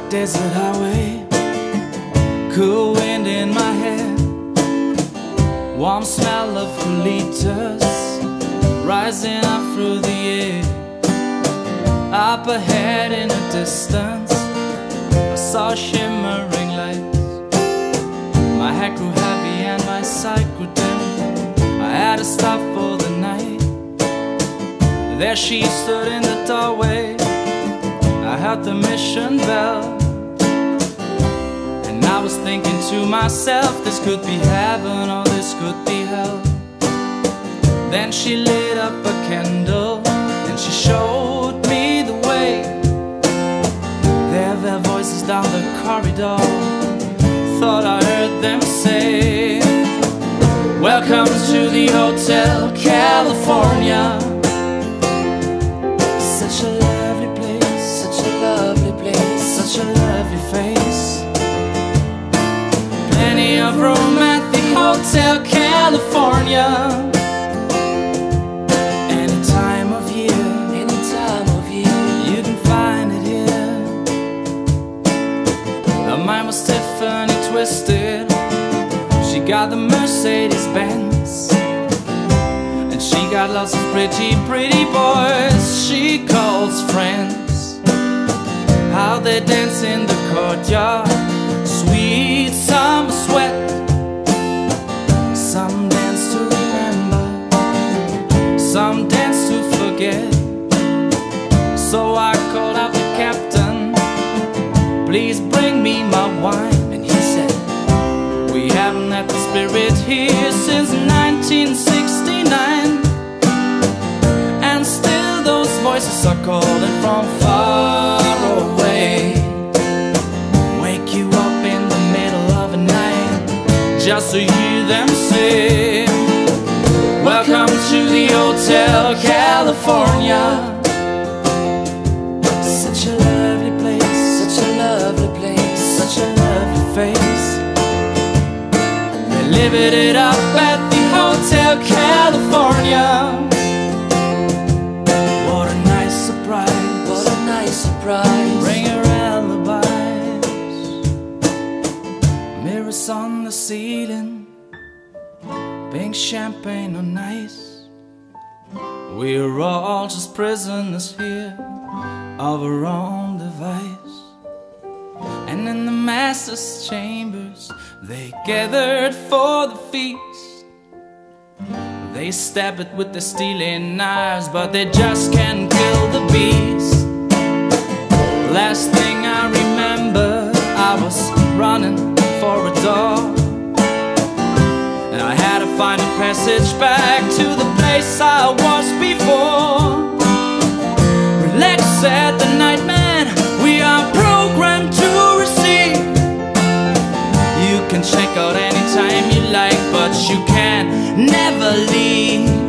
desert highway, cool wind in my hair, warm smell of colitas rising up through the air. Up ahead in the distance, I saw shimmering lights. My head grew heavy and my sight grew dim. I had to stop for the night. There she stood in the doorway. I heard the mission bell, and I was thinking to myself, this could be heaven or this could be hell. Then she lit up a candle and she showed me the way. There were voices down the corridor, thought I heard them say, welcome to the Hotel California. Such a lovely place, such a lovely place, such a lovely face. Plenty of room at the Hotel California. Any time of year, you can find it here. Her mind was stiff and twisted. She got the Mercedes Benz, and she got lots of pretty, pretty boys she calls friends. How they dance in the courtyard, sweet summer sweat. Some dance to remember, some dance to forget. So I called out the captain, please bring me my wine. And he said, we haven't had the spirit here since 1969, and still those voices are calling from far away. Wake you up in the middle of the night just to hear them say, welcome to the Hotel California. Such a lovely place, such a lovely place, such a lovely face. They're living it up at the Hotel California. What a nice surprise, what a nice surprise. Bring your alibis. Mirrors on the ceiling, pink champagne on ice. We're all just prisoners here of our own device. And in the master's chambers, they gathered for the feast. They stab it with their stealing knives, but they just can't kill the beast. Last thing I remember, I was running for a door, and I had to find a passage back to the place I was before. Relax, said the night man, we are programmed to receive. You can check out anytime you like, but you can never leave.